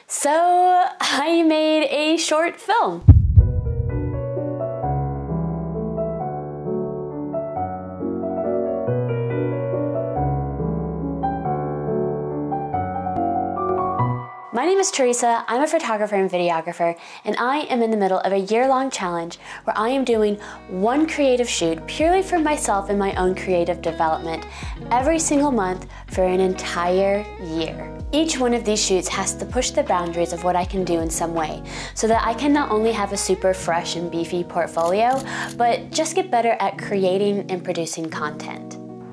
So I made a short film. My name is Teresa, I'm a photographer and videographer, and I am in the middle of a year-long challenge where I am doing one creative shoot purely for myself and my own creative development every single month for an entire year. Each one of these shoots has to push the boundaries of what I can do in some way, so that I can not only have a super fresh and beefy portfolio, but just get better at creating and producing content.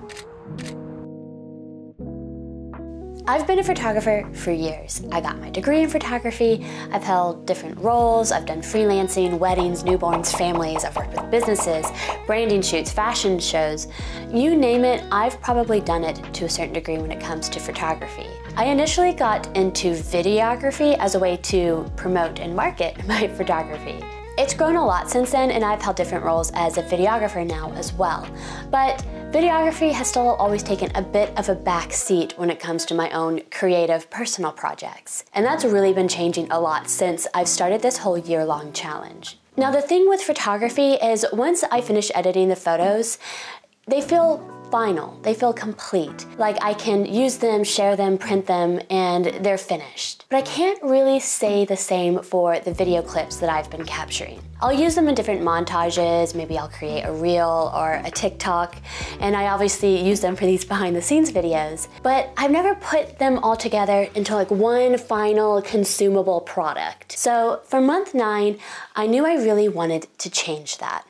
I've been a photographer for years. I got my degree in photography, I've held different roles, I've done freelancing, weddings, newborns, families, I've worked with businesses, branding shoots, fashion shows. You name it, I've probably done it to a certain degree when it comes to photography. I initially got into videography as a way to promote and market my photography. It's grown a lot since then, and I've held different roles as a videographer now as well. But videography has still always taken a bit of a back seat when it comes to my own creative personal projects. And that's really been changing a lot since I've started this whole year-long challenge. Now the thing with photography is once I finish editing the photos, they feel final, they feel complete. Like I can use them, share them, print them, and they're finished. But I can't really say the same for the video clips that I've been capturing. I'll use them in different montages, maybe I'll create a reel or a TikTok, and I obviously use them for these behind the scenes videos, but I've never put them all together into like one final consumable product. So for month 9, I knew I really wanted to change that.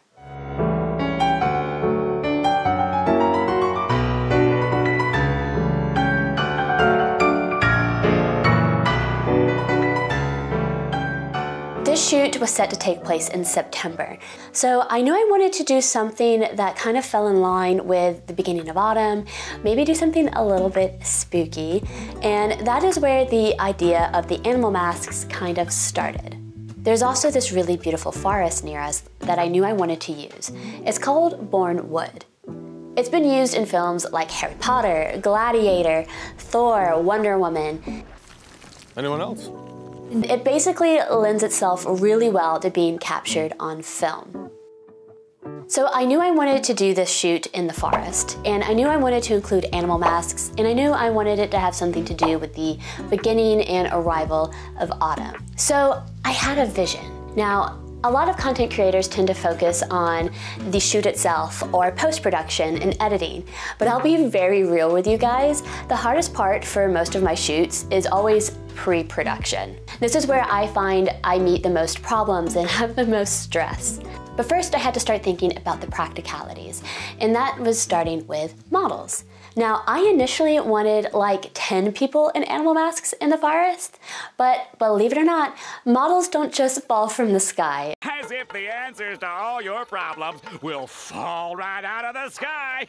This shoot was set to take place in September, so I knew I wanted to do something that kind of fell in line with the beginning of autumn, maybe do something a little bit spooky, and that is where the idea of the animal masks kind of started. There's also this really beautiful forest near us that I knew I wanted to use. It's called Bourne Wood. It's been used in films like Harry Potter, Gladiator, Thor, Wonder Woman. Anyone else? It basically lends itself really well to being captured on film. So I knew I wanted to do this shoot in the forest, and I knew I wanted to include animal masks, and I knew I wanted it to have something to do with the beginning and arrival of autumn. So I had a vision. Now, a lot of content creators tend to focus on the shoot itself or post-production and editing, but I'll be very real with you guys. The hardest part for most of my shoots is always pre-production. This is where I find I meet the most problems and have the most stress. But first I had to start thinking about the practicalities, and that was starting with models. Now, I initially wanted like 10 people in animal masks in the forest, but believe it or not, models don't just fall from the sky. As if the answers to all your problems will fall right out of the sky!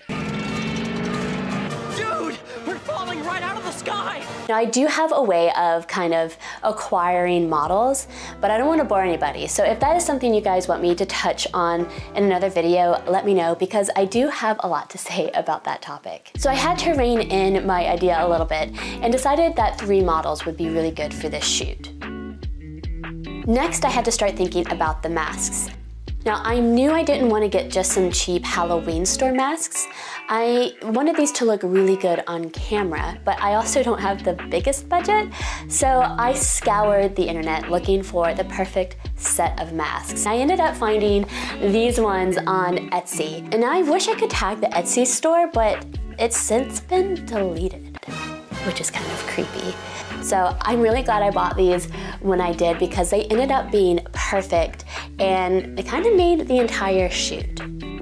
Dude, we're falling right out of the sky! Now, I do have a way of kind of acquiring models, but I don't want to bore anybody. So if that is something you guys want me to touch on in another video, let me know, because I do have a lot to say about that topic. So I had to rein in my idea a little bit and decided that 3 models would be really good for this shoot. Next, I had to start thinking about the masks. Now, I knew I didn't want to get just some cheap Halloween store masks. I wanted these to look really good on camera, but I also don't have the biggest budget, so I scoured the internet looking for the perfect set of masks. I ended up finding these ones on Etsy, and I wish I could tag the Etsy store, but it's since been deleted, which is kind of creepy. So I'm really glad I bought these when I did, because they ended up being perfect and they kind of made the entire shoot.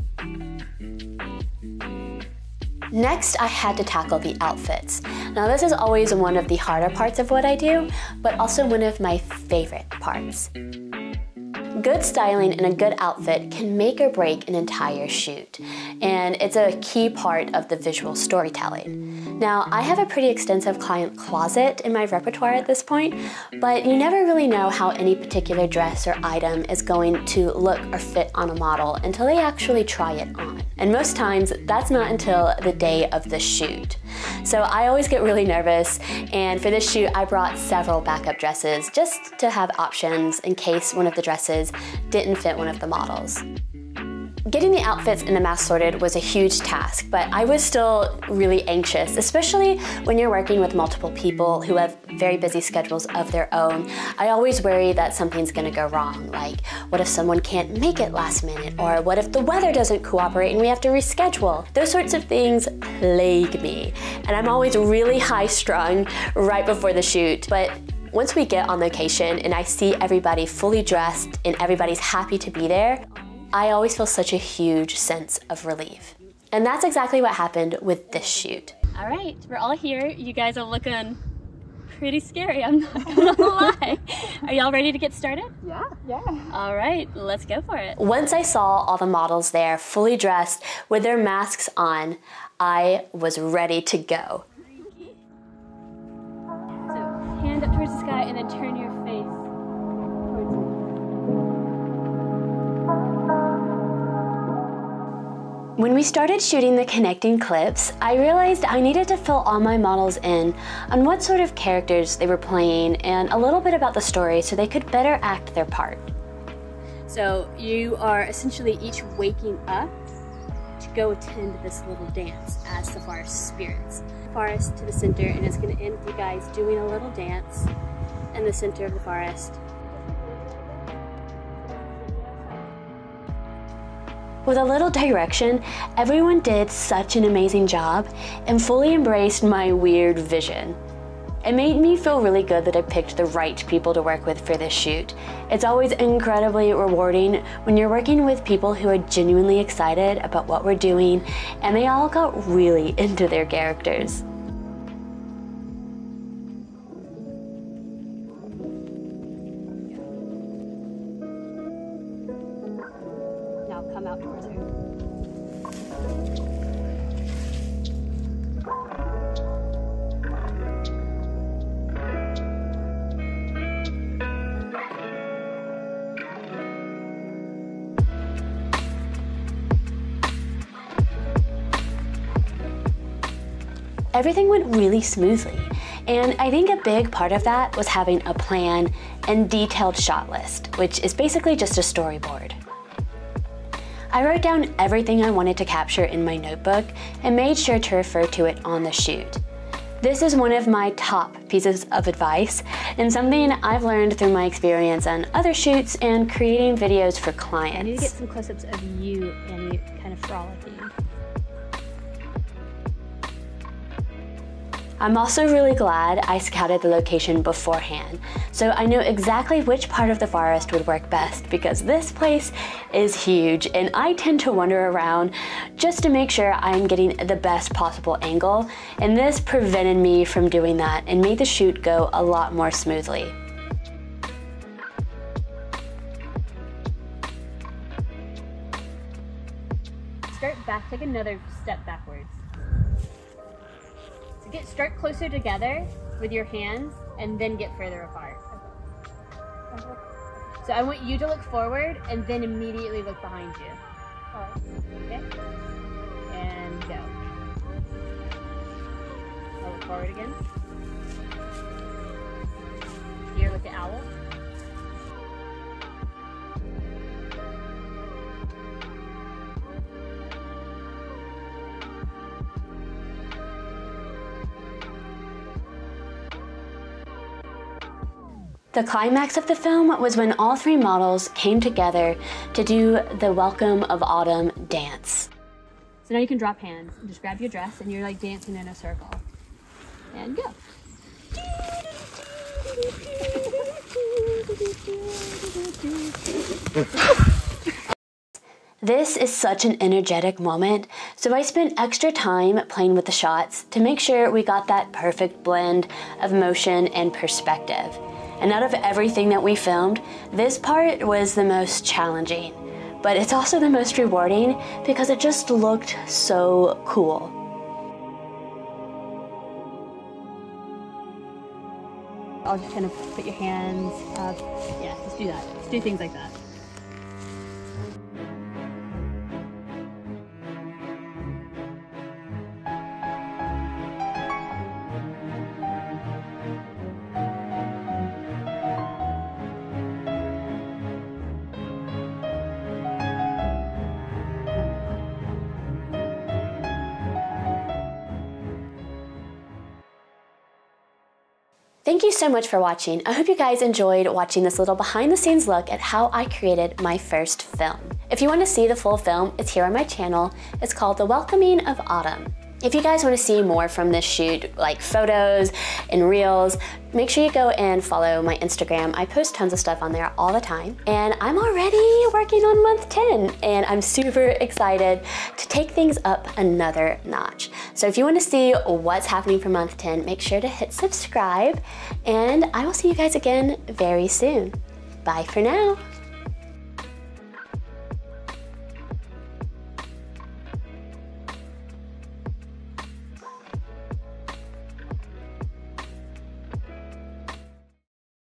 Next, I had to tackle the outfits. Now, this is always one of the harder parts of what I do, but also one of my favorite parts. Good styling and a good outfit can make or break an entire shoot, and it's a key part of the visual storytelling. Now, I have a pretty extensive client closet in my repertoire at this point, but you never really know how any particular dress or item is going to look or fit on a model until they actually try it on. And most times, that's not until the day of the shoot. So I always get really nervous, and for this shoot, I brought several backup dresses just to have options in case one of the dresses didn't fit one of the models. Getting the outfits and the mask sorted was a huge task, but I was still really anxious, especially when you're working with multiple people who have very busy schedules of their own. I always worry that something's gonna go wrong, like what if someone can't make it last minute, or what if the weather doesn't cooperate and we have to reschedule? Those sorts of things plague me, and I'm always really high-strung right before the shoot. But once we get on location and I see everybody fully dressed and everybody's happy to be there, I always feel such a huge sense of relief. And that's exactly what happened with this shoot. All right, we're all here. You guys are looking pretty scary, I'm not gonna lie. Are y'all ready to get started? Yeah. All right, let's go for it. Once I saw all the models there, fully dressed, with their masks on, I was ready to go. So, hand up towards the sky and then turn your face towards me. When we started shooting the connecting clips, I realized I needed to fill all my models in on what sort of characters they were playing and a little bit about the story so they could better act their part. So you are essentially each waking up to go attend this little dance as the forest spirits. Forest to the center, and it's going to end with you guys doing a little dance in the center of the forest. With a little direction, everyone did such an amazing job and fully embraced my weird vision. It made me feel really good that I picked the right people to work with for this shoot. It's always incredibly rewarding when you're working with people who are genuinely excited about what we're doing, and they all got really into their characters. Now come out towards her. Everything went really smoothly, and I think a big part of that was having a plan and detailed shot list, which is basically just a storyboard. I wrote down everything I wanted to capture in my notebook and made sure to refer to it on the shoot. This is one of my top pieces of advice and something I've learned through my experience on other shoots and creating videos for clients. I need to get some close-ups of you and you kind of frolicking. I'm also really glad I scouted the location beforehand, so I knew exactly which part of the forest would work best, because this place is huge and I tend to wander around just to make sure I'm getting the best possible angle, and this prevented me from doing that and made the shoot go a lot more smoothly. Start back, take another step backwards. Start closer together with your hands and then get further apart. So I want you to look forward and then immediately look behind you. Okay? And go. I'll look forward again. Here with the owl. The climax of the film was when all three models came together to do the Welcome of Autumn dance. So now you can drop hands and just grab your dress and you're like dancing in a circle. And go. This is such an energetic moment, so I spent extra time playing with the shots to make sure we got that perfect blend of motion and perspective. And out of everything that we filmed, this part was the most challenging, but it's also the most rewarding because it just looked so cool. I'll just kind of put your hands up. Yeah, just do that. Just do things like that. Thank you so much for watching. I hope you guys enjoyed watching this little behind the scenes look at how I created my first film. If you want to see the full film, it's here on my channel. It's called The Welcoming of Autumn. If you guys want to see more from this shoot, like photos and reels, make sure you go and follow my Instagram. I post tons of stuff on there all the time. And I'm already working on month 10, and I'm super excited to take things up another notch. So if you want to see what's happening for month 10, make sure to hit subscribe, and I will see you guys again very soon. Bye for now.